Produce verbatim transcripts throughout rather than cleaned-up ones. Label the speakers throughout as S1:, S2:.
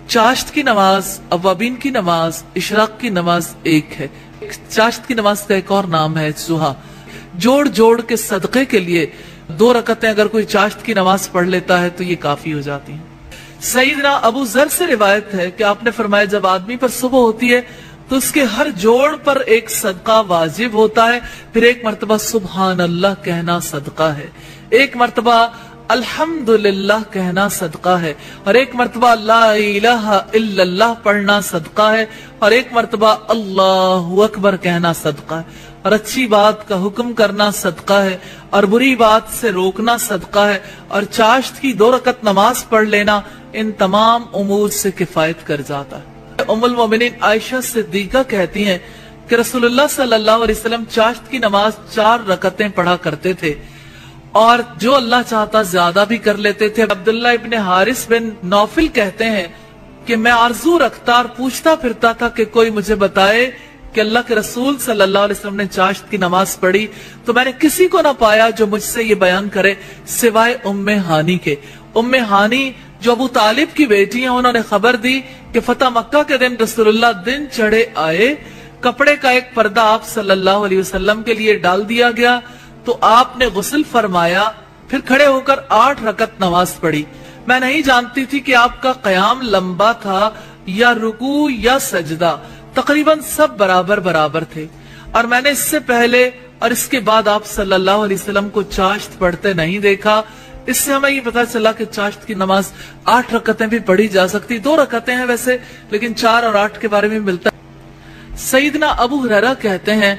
S1: चाश्त की नमाज, अवाबीन की नमाज, इशराक की नमाज एक है। चाश्त की नमाज का एक और नाम है जुहा। जोड़ जोड़ के सदक़े के लिए दो रकतें अगर कोई चाश्त की नमाज पढ़ लेता है तो ये काफी हो जाती हैं। सईदना अबू जर से रिवायत है कि आपने फरमाया जब आदमी पर सुबह होती है तो उसके हर जोड़ पर एक सदका वाजिब होता है, फिर एक मर्तबा सुबहान अल्लाह कहना सदका है, एक मर्तबा अल्हम्दुलिल्लाह कहना सदका है, और एक मर्तबा ला इलाहा इल्लल्लाह पढ़ना सदका है, और एक मर्तबा अल्लाहु अकबर कहना सदका है, और अच्छी बात का हुक्म करना सदका है, और बुरी बात से रोकना सदका है, और चाश्त की दो रकत नमाज पढ़ लेना इन तमाम उमूर से किफायत कर जाता है। उम्मुल मोमिनीन आयशा सिद्दीका कहती हैं कि रसूलुल्लाह सल्लल्लाहु अलैहि वसल्लम चाश्त की नमाज चार रकतें पढ़ा करते थे, और जो अल्लाह चाहता ज्यादा भी कर लेते थे। अब्दुल्लाह इब्ने हारिस बिन नौफिल कहते हैं कि मैं आरजू रखता और पूछता फिरता था कि कोई मुझे बताए कि अल्लाह के रसूल सल्लल्लाहु अलैहि वसल्लम ने चाश्त की नमाज पढ़ी, तो मैंने किसी को ना पाया जो मुझसे ये बयान करे सिवाय उम्मे हानी के। उम्मे हानी जो अबू तालिब की बेटी हैं, उन्होंने खबर दी कि फतह मक्का के दिन रसूलुल्लाह दिन चढ़े आए, कपड़े का एक पर्दा आप सल्लल्लाहु अलैहि वसल्लम के लिए डाल दिया गया, तो आपने गुस्ल फरमाया, फिर खड़े होकर आठ रकत नमाज पढ़ी। मैं नहीं जानती थी कि आपका कयाम लंबा था या रुकू या सजदा, तकरीबन सब बराबर बराबर थे, और मैंने इससे पहले और इसके बाद आप सल्लल्लाहु अलैहि वसल्लम को चाश्त पढ़ते नहीं देखा। इससे हमें ये पता चला कि चाश्त की नमाज आठ रकतें भी पढ़ी जा सकती, दो रकतें हैं वैसे, लेकिन चार और आठ के बारे में मिलता है। सईदना अबू हुरैरा कहते हैं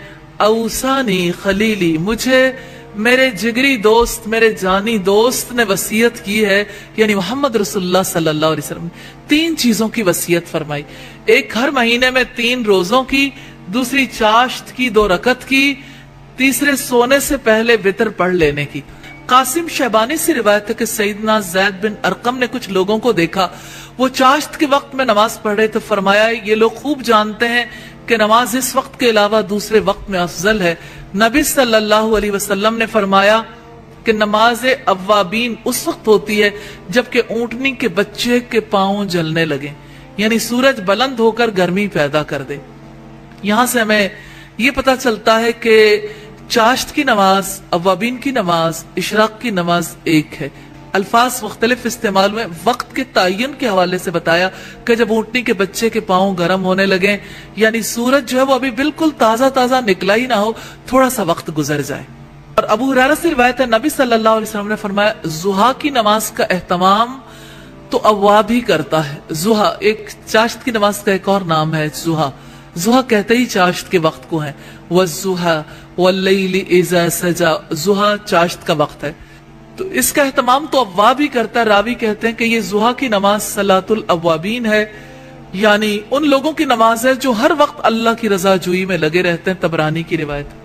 S1: औसानी खलीली, मुझे मेरे जिगरी दोस्त, मेरे जानी दोस्त ने वसीयत की है, यानी मोहम्मद रसूलुल्लाह सल्लल्लाहु अलैहि वसल्लम तीन चीजों की वसीयत फरमाई। एक हर महीने में तीन रोजों की, दूसरी चाश्त की दो रकत की, तीसरे सोने से पहले वितर पढ़ लेने की। कासिम शहबानी से रिवायत है कि सईदना ज़ैद बिन अरकम ने कुछ लोगों को देखा, वो चाश्त के वक्त में नमाज पढ़ रहे, तो फरमाया ये लोग खूब जानते हैं कि नमाज इस वक्त के अलावा दूसरे वक्त में अफजल है। नबी सल्लल्लाहु अलैहि वसल्लम ने फरमाया कि नमाज अव्वाबीन उस वक्त होती है जबकि ऊंटनी के बच्चे के पांव जलने लगे, यानी सूरज बुलंद होकर गर्मी पैदा कर दे। यहां से हमें ये पता चलता है कि चाश्त की नमाज, अवाबीन की नमाज, इशराक की नमाज एक है। अल्फाज मुख्तलिफ इस्तेमाल में वक्त के तयन के हवाले से बताया कि जब ऊंटनी के बच्चे के पांव गर्म होने लगे, यानी सूरज जो है वो अभी बिल्कुल ताजा ताजा निकला ही ना हो, थोड़ा सा वक्त गुजर जाए। और अबू हुरैरा से रिवायत है नबी सल्लल्लाहु अलैहि वसल्लम ने फरमाया जुहा की नमाज का एहतमाम तो अव्वाब ही करता है। जुहा एक चाश्त की नमाज का एक और नाम है जुहा। जुहा कहते ही चाश्त के वक्त को है। वज़्ज़ुहा वल्लैलि इज़ा सजा, जुहा चाश्त का वक्त है, तो इसका एहतमाम तो अव्वाब ही करता है। रावी कहते हैं कि ये जुहा की नमाज सलातुल अव्वाबीन है, यानी उन लोगों की नमाज है जो हर वक्त अल्लाह की रजा जुई में लगे रहते हैं। तबरानी की रिवायत।